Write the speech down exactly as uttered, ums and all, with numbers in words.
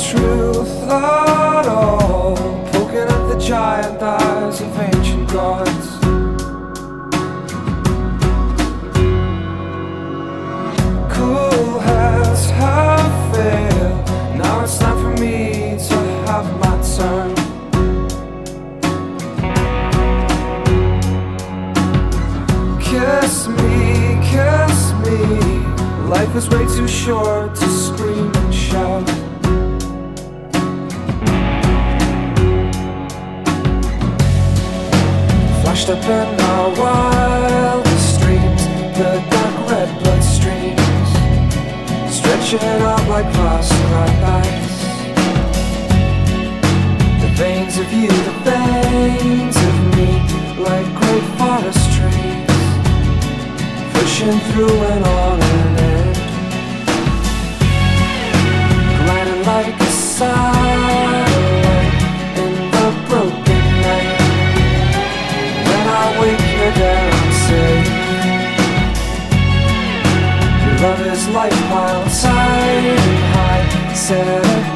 truth at all, poking at the giant eyes of ancient gods. Cool heads have failed, now it's time for me to have my turn. Kiss me, kiss me, life is way too short to scream and shout. Flashed up in our wildest dreams, the dark red blood streams, stretching out like glass-clad ice. The veins of you, the veins of me, like great forest trees, pushing through and on and in, gliding like a satellite in the broken night. When I wake, you're there, I'm safe. Your love is like wild, tight and high, set